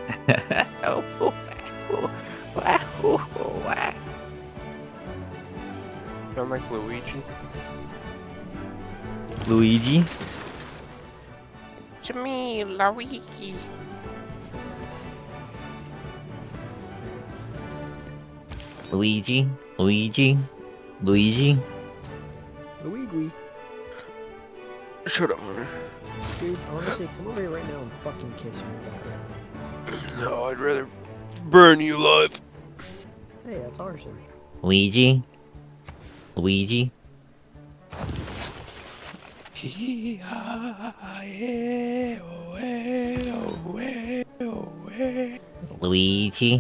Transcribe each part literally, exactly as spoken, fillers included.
Oh, oh, oh, oh, oh, oh. Sound like Luigi. Luigi? To me, Luigi. Luigi? Luigi? Luigi? Luigi. Shut up, Hunter. Dude, honestly, come over here right now and fucking kiss me about it. No, I'd rather burn you alive. Hey, that's arson. Luigi? Luigi? Luigi?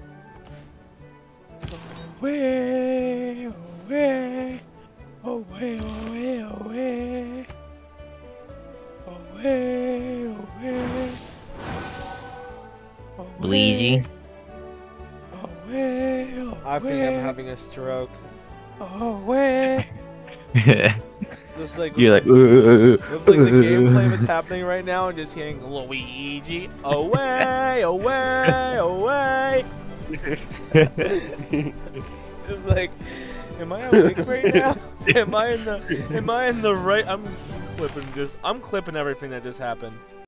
Luigi? I think I'm having a stroke. Away. Just like You're like, with like the gameplay that's happening right now, and just hearing Luigi away, away, away. It's like, am I awake right now? Am I in the? Am I in the right? I'm clipping just. I'm clipping everything that just happened.